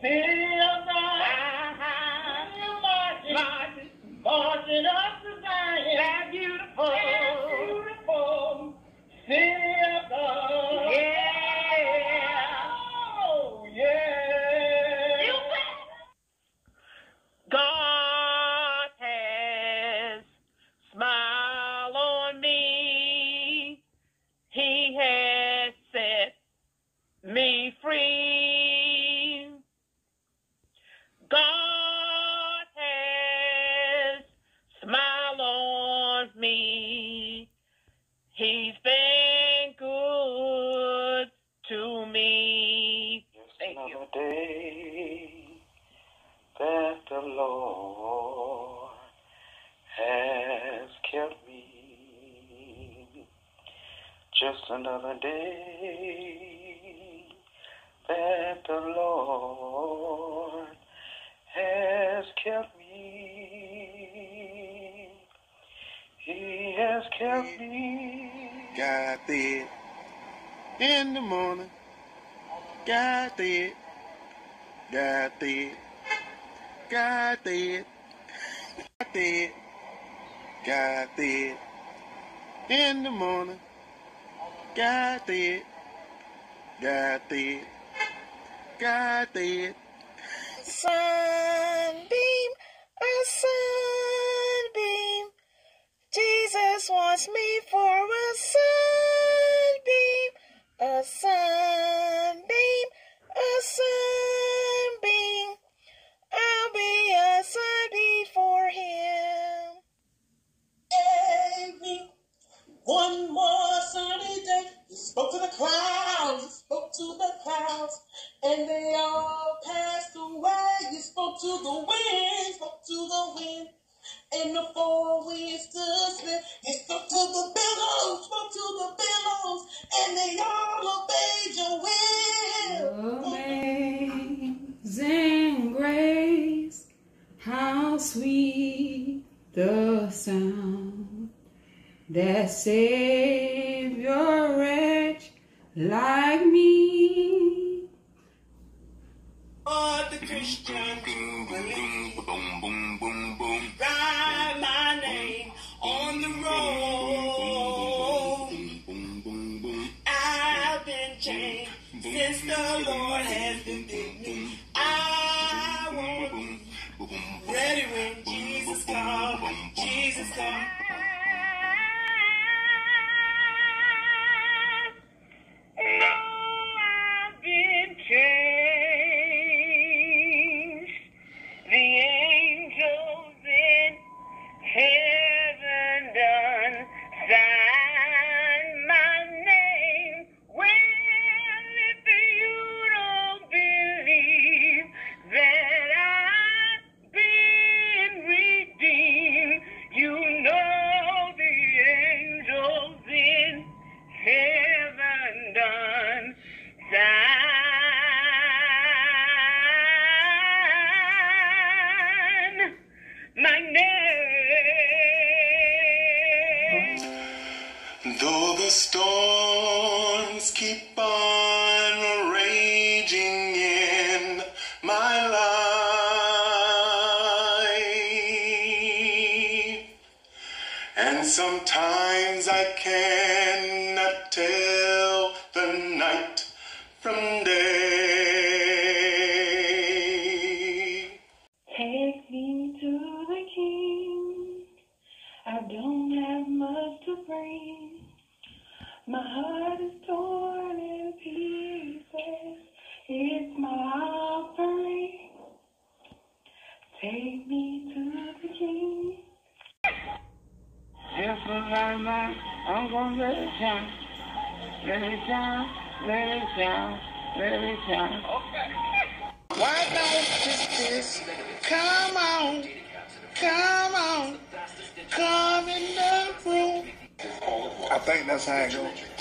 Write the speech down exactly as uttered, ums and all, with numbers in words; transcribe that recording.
Marching, marching up the Zion, that beautiful, that beautiful city of God. Yeah, oh yeah. God has smiled on me. He has set me free. God has smiled on me. He's been good to me. Thank you. Another day that the Lord has kept me. Just another day that the Lord has kept me. He has kept me. Got there in the morning. Got there. Got there. Got there. Got there. Got there in the morning. Got there. Got there. Got there. Sunbeam, a sunbeam. Jesus wants me for a sunbeam, a sunbeam, a sunbeam. I'll be a sunbeam for him. Gave me one more sunny day. He spoke to the clouds, he spoke to the clouds, and they all passed away. He spoke to the wind, spoke to the wind, and the four winds stood still. He spoke to the billows, spoke to the billows, and they all obeyed your will. Amazing grace, how sweet the sound that saved a wretch like me. Oh, the Christian Jubilee, write my name on the roll. I've been changed since the Lord has been with me. I won't be ready when Jesus comes. Jesus comes. No, I've been changed. The angels in heaven done sign my name. Well, if you don't believe that I've been redeemed, you know the angels in heaven done sign my name. Though the storms keep on raging in my life, and sometimes I cannot tell the night from day. Take me to the King. I don't have much to bring. My heart is torn in pieces. It's my offering. Take me to the King. Just like mine, I'm gonna let it shine. Let it shine, let it shine, let it shine. Why don't sisters come on, come on, come in the room? I think that's how it goes.